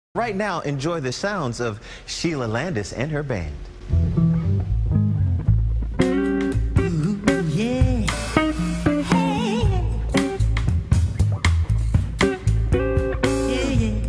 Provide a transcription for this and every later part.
Right now, enjoy the sounds of Sheila Landis and her band. Ooh, yeah. Hey. Yeah, yeah.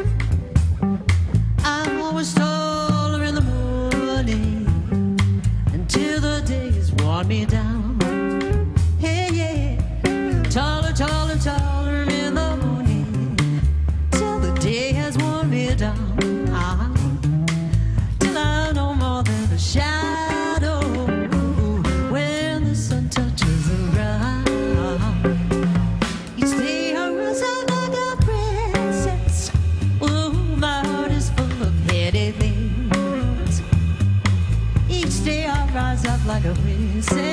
I'm always taller in the morning until the day has worn me down. Hey, yeah. Taller, taller, taller in the morning till the day has worn me down. Till I'm no more than a shadow when the sun touches the ground. Each day I rise up like a princess. Ooh, my heart is full of heady things. Each day I rise up like a princess.